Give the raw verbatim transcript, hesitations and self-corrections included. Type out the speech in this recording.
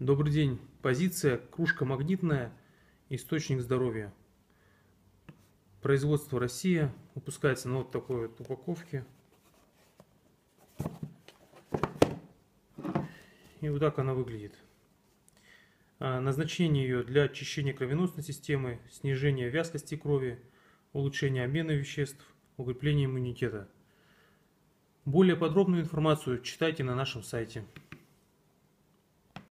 Добрый день. Позиция кружка магнитная, источник здоровья. Производство Россия. Выпускается на вот такой вот упаковке. И вот так она выглядит. Назначение ее для очищения кровеносной системы, снижения вязкости крови, улучшения обмена веществ, укрепления иммунитета. Более подробную информацию читайте на нашем сайте.